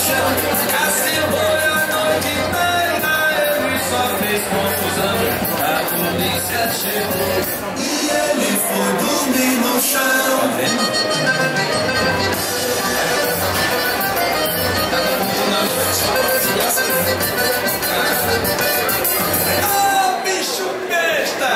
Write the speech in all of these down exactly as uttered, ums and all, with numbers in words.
chão. Assim foi a noite inteira, ele só fez confusão. A polícia chegou e ele foi dormir no chão. Tá vendo? Oh, bicho besta!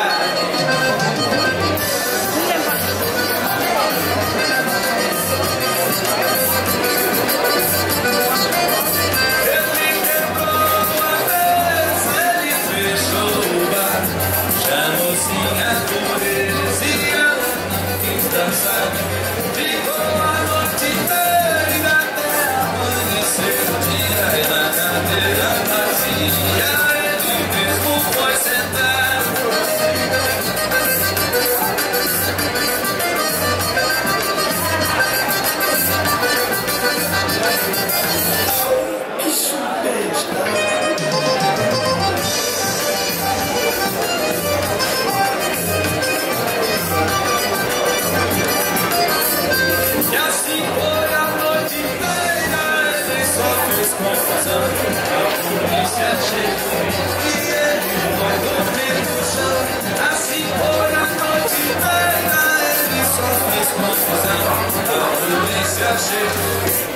Ele quebrou a mesa, ele fechou o bar, chamou sinhadores e ela não quis dançar. Ficou a noite inteira até amanhecer o dia e na cadeira vazia ele mesmo foi sentar. Bicho besta. E assim foi a noite inteira, ele só fez confusão. A polícia chegou e ele foi dormir no chão. Assim foi a noite inteira, ele só fez confusão. A polícia chegou.